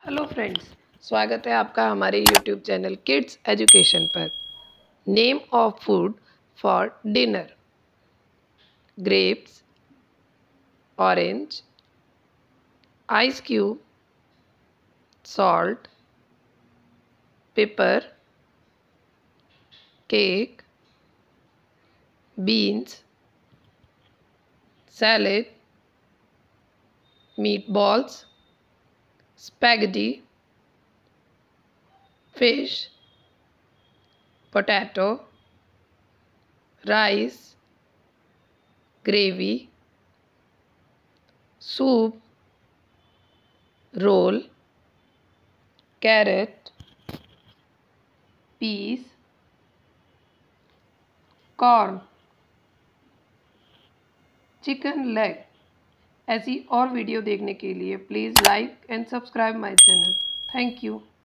Hello friends, स्वागत है आपका हमारे यूट्यूब चैनल किड्स एजुकेशन पर। Name of food for dinner: grapes, orange, ice cube, salt, pepper, cake, beans, salad, meatballs, spaghetti, fish, potato, rice, gravy, soup, roll, carrot, peas, corn, chicken leg. ऐसी और video देखने के लिए please like and subscribe my channel. Thank you.